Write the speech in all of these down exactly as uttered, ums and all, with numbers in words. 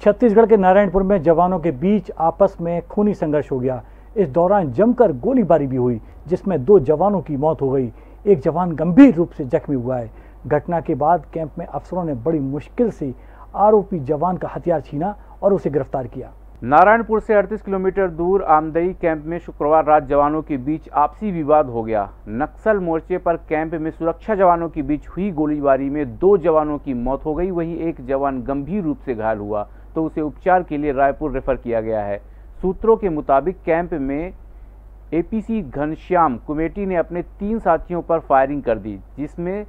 छत्तीसगढ़ के नारायणपुर में जवानों के बीच आपस में खूनी संघर्ष हो गया। इस दौरान जमकर गोलीबारी भी हुई, जिसमें दो जवानों की मौत हो गई। एक जवान गंभीर रूप से जख्मी हुआ है। घटना के बाद कैंप में अफसरों ने बड़ी मुश्किल से आरोपी जवान का हथियार छीना और उसे गिरफ्तार किया। नारायणपुर से अड़तीस किलोमीटर दूर आमदई कैंप में शुक्रवार रात जवानों के बीच आपसी विवाद हो गया। नक्सल मोर्चे पर कैंप में सुरक्षा जवानों के बीच हुई गोलीबारी में दो जवानों की मौत हो गई। वहीं एक जवान गंभीर रूप से घायल हुआ तो उसे उपचार के लिए रायपुर रेफर किया गया है। सूत्रों के मुताबिक कैंप में एपीसी घनश्याम कमेटी ने अपने तीन साथियों पर फायरिंग कर दी, जिसमें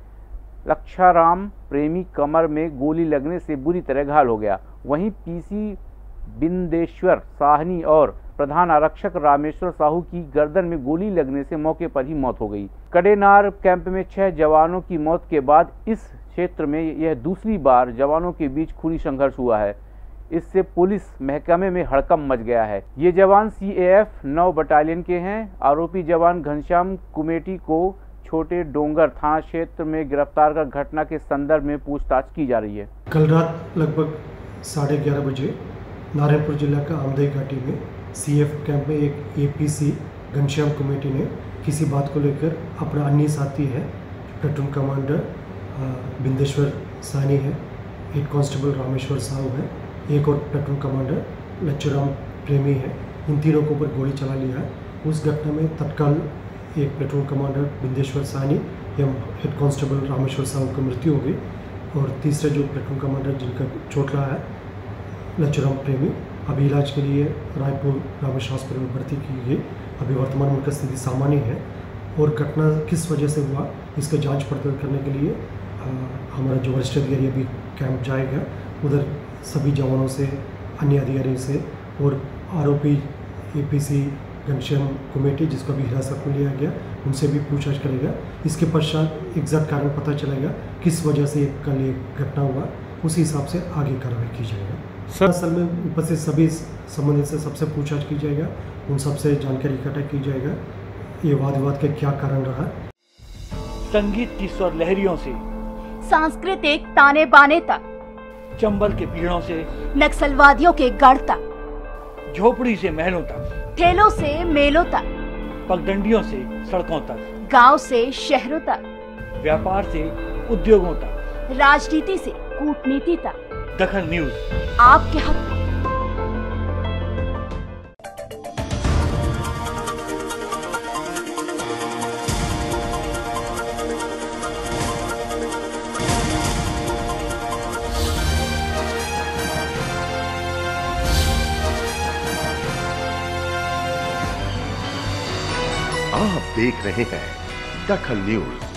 लक्षाराम प्रेमी कमर में गोली लगने से बुरी तरह घायल हो गया। वहीं पीसी बिंदेश्वर साहनी और प्रधान आरक्षक रामेश्वर साहू की गर्दन में गोली लगने से मौके पर ही मौत हो गई। कडेनार कैंप में छह जवानों की मौत के बाद इस क्षेत्र में यह दूसरी बार जवानों के बीच खूनी संघर्ष हुआ है। इससे पुलिस महकमे में हड़कंप मच गया है। ये जवान सीएएफ नौ बटालियन के हैं। आरोपी जवान घनश्याम कमेटी को छोटे डोंगर थाना क्षेत्र में गिरफ्तार कर घटना के संदर्भ में पूछताछ की जा रही है। कल रात लगभग साढ़े ग्यारह बजे नारायणपुर जिला का आमदई घाटी में सीएफ कैंप में एक एपीसी घनश्याम कमेटी ने किसी बात को लेकर अपना अन्य साथी है, प्लेटून कमांडर बिंदेश्वर सानी है, हेड कांस्टेबल रामेश्वर साहू है, एक और प्लेटून कमांडर लच्छूराम प्रेमी है, इन तीनों के ऊपर गोली चला लिया है। उस घटना में तत्काल एक प्लेटून कमांडर बिंदेश्वर सानी एवं हेड कांस्टेबल रामेश्वर साहू की मृत्यु हो गई और तीसरा जो प्लेटून कमांडर जिनका चोट लगा है लच्छूराम प्रेमी अभी इलाज के लिए रायपुर रामेश हॉस्पिटल में भर्ती की गई। अभी वर्तमान में उनकी स्थिति सामान्य है और घटना किस वजह से हुआ इसका जांच पड़ताल करने के लिए आ, हमारा जो वरिष्ठ अधिकारी अभी कैंप जाएगा, उधर सभी जवानों से, अन्य अधिकारियों से और आरोपी एपीसी घनश्याम कमेटी जिसको अभी हिरासत में लिया गया उनसे भी पूछताछ करेगा। इसके पश्चात एग्जैक्ट कारण पता चलेगा किस वजह से कल ये घटना हुआ, उसी हिसाब से आगे कार्रवाई की जाएगा। सर असल में उपस्थित सभी संबंधित से सबसे पूछताछ की जाएगा, उन सबसे जानकारी इकट्ठा की जाएगा ये वाद विवाद का क्या कारण रहा। संगीत की स्वर लहरियों से सांस्कृतिक ताने बाने तक, चंबल के पीड़ों से नक्सलवादियों के गढ़ तक, झोपड़ी से महलों तक, ठेलों से मेलों तक, पगडंडियों से सड़कों तक, गांव से शहरों तक, व्यापार से उद्योगों तक, राजनीति से कूटनीति तक, दखल न्यूज आपके हक में। आप देख रहे हैं दखल न्यूज।